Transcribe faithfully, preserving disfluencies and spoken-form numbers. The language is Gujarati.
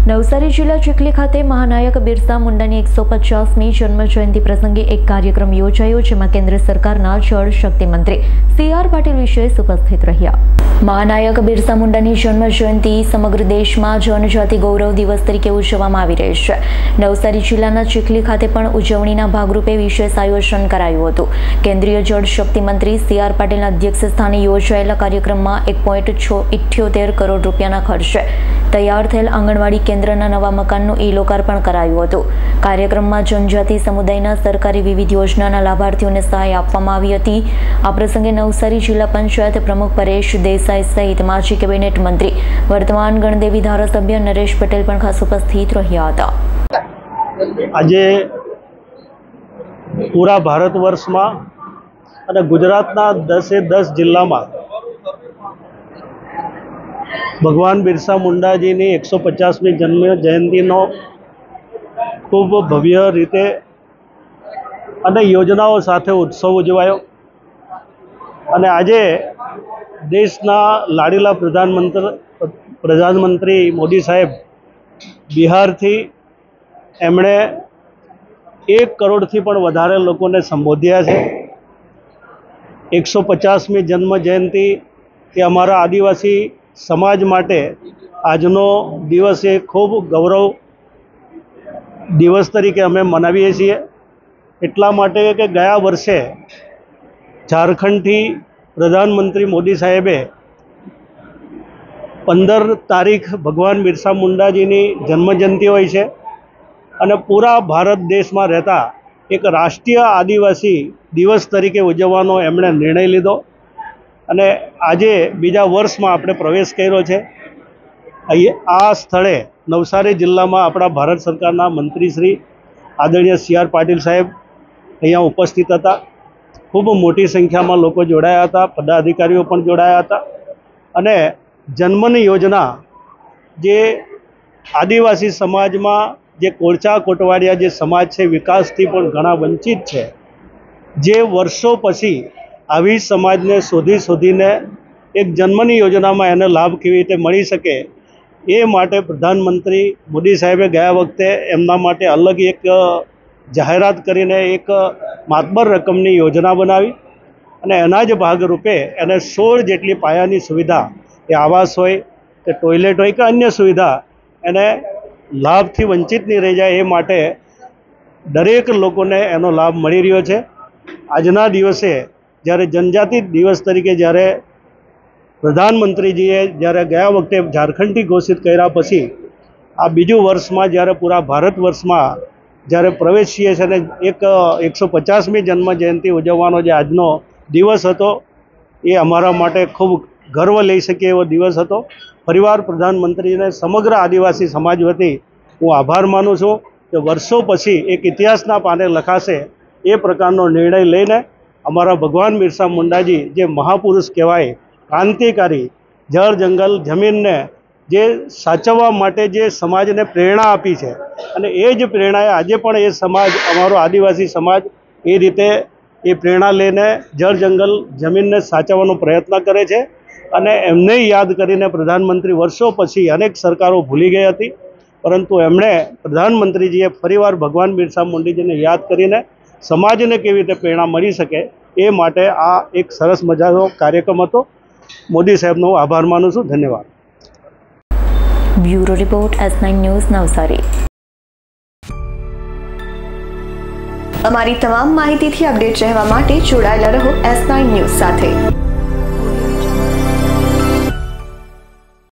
નવસારી જિલ્લા ચીખલી ખાતે મહાનાયક બિરસા મુંડાની એકસો પચાસમી જન્મ જયંતિ પ્રસંગે એક કાર્યક્રમ યોજાયો, જેમાં કેન્દ્ર સરકારના જળ શક્તિ મંત્રી સી આર પાટીલ વિશેષ ઉપસ્થિત રહ્યા. મહાનાયક બિરસા મુંડાની જન્મ જયંતિ સમગ્ર દેશમાં જનજાતિ ગૌરવ દિવસ તરીકે ઉજવવામાં આવી રહી છે. નવસારી જિલ્લાના ચીખલી ખાતે પણ ઉજવણીના ભાગરૂપે વિશેષ આયોજન કરાયું હતું. કેન્દ્રીય જળ શક્તિ મંત્રી સી આર પાટીલના અધ્યક્ષ સ્થાને યોજાયેલા કાર્યક્રમમાં એક પોઈન્ટ ઇઠ્યોતેર કરોડ રૂપિયાના ખર્ચે તૈયાર થયેલ આંગણવાડી કેન્દ્રના નવા મકાનનું ઈ લોકાર્પણ કરાયું હતું. કાર્યક્રમમાં જનજાતિ સમુદાયના સરકારી વિવિધ યોજનાના લાભાર્થીઓને સહાય આપવામાં આવી હતી. આ પ્રસંગે નવસારી જિલ્લા પંચાયત પ્રમુખ પરેશ દેસાઈ સહિત માજી કેબિનેટ મંત્રી વર્તમાન ગણદેવી ધારાસભ્ય નરેશ પટેલ પણ ખાસ ઉપસ્થિત રહ્યા હતા. આજે પૂરા ભારત વર્ષમાં અને ગુજરાતના દસે દસ જિલ્લામાં ભગવાન બિરસા મુંડાજીની એકસો પચાસમી જન્મ જયંતિનો ખૂબ ભવ્ય રીતે અને યોજનાઓ સાથે ઉત્સવ ઉજવાયો. અને આજે દેશના લાડીલા પ્રધાનમંત્રી પ્રધાનમંત્રી મોદી સાહેબ બિહારથી એમણે એક કરોડથી પણ વધારે લોકોને સંબોધ્યા છે. એકસો પચાસમી જન્મ જયંતિ એ અમારા આદિવાસી સમાજ માટે આજનો દિવસ એ ખૂબ ગૌરવ દિવસ તરીકે અમે મનાવીએ છીએ. એટલા માટે કે ગયા વર્ષે ઝારખંડથી પ્રધાનમંત્રી મોદી સાહેબે પંદર તારીખ ભગવાન બિરસા મુંડાજીની જન્મજયંતિ હોય છે અને પૂરા ભારત દેશમાં રહેતા એક રાષ્ટ્રીય આદિવાસી દિવસ તરીકે ઉજવવાનો એમણે નિર્ણય લીધો. અને આજે બીજા વર્ષમાં આપણે પ્રવેશ કર્યો છે. અહીં આ સ્થળે નવસારી જિલ્લામાં આપણા ભારત સરકારના મંત્રી શ્રી આદરણીય સી આર પાટીલ સાહેબ અહીંયા ઉપસ્થિત હતા. ખૂબ મોટી સંખ્યામાં લોકો જોડાયા હતા, પદાધિકારીઓ પણ જોડાયા હતા. અને જન્મની યોજના જે આદિવાસી સમાજમાં જે કોળચા કોટવાડિયા જે સમાજ છે, વિકાસથી પણ ઘણા વંચિત છે, જે વર્ષો પછી આવી સમાજને શોધી શોધીને એક જન્મની યોજનામાં એને લાભ કેવી રીતે મળી શકે એ માટે પ્રધાનમંત્રી મોદી સાહેબે ગયા વખતે એમના માટે અલગ એક જાહેરાત કરીને એક માતબર રકમની યોજના બનાવી અને એના જ ભાગરૂપે એને સોળ જેટલી પાયાની સુવિધા, એ આવાસ હોય કે ટોયલેટ હોય કે અન્ય સુવિધા, એને લાભથી વંચિત નહીં રહી જાય એ માટે દરેક લોકોને એનો લાભ મળી રહ્યો છે. આજના દિવસે જ્યારે જનજાતિ દિવસ તરીકે જ્યારે પ્રધાનમંત્રીજીએ જ્યારે ગયા વખતે ઝારખંડથી ઘોષિત કર્યા પછી આ બીજું વર્ષમાં જ્યારે પૂરા ભારત વર્ષમાં જ્યારે પ્રવેશીએ છીએ અને એક એકસો પચાસમી જન્મ જયંતિ ઉજવવાનો જે આજનો દિવસ હતો એ અમારા માટે ખૂબ ગર્વ લઈ શકીએ એવો દિવસ હતો. ફરીવાર પ્રધાનમંત્રીને સમગ્ર આદિવાસી સમાજ વતી હું આભાર માનું છું કે વર્ષો પછી એક ઇતિહાસના પાને લખાશે એ પ્રકારનો નિર્ણય લઈને અમારા ભગવાન બિરસા મુંડાજી જે મહાપુરુષ કહેવાય, ક્રાંતિકારી, જળ જંગલ જમીનને જે સાચવવા માટે જે સમાજને પ્રેરણા આપી છે અને એ જ પ્રેરણાએ આજે પણ એ સમાજ, અમારો આદિવાસી સમાજ એ રીતે એ પ્રેરણા લઈને જળ જંગલ જમીનને સાચવવાનો પ્રયત્ન કરે છે. અને એમને યાદ કરીને પ્રધાનમંત્રી વર્ષો પછી અનેક સરકારો ભૂલી ગઈ હતી, પરંતુ એમણે પ્રધાનમંત્રીજીએ ફરીવાર ભગવાન બિરસા મુંડાજીને યાદ કરીને સમાજને કેવી રીતે પ્રેરણા મળી શકે એ માટે આ એક સરસ મજાનો કાર્યક્રમ હતો. મોદી સાહેબનો આભાર માનું છું. ધન્યવાદ. Bureau report S nine news Navsari. અમારી તમામ માહિતીથી અપડેટ રહેવા માટે જોડાયેલા રહો એસ નાઇન ન્યૂઝ સાથે.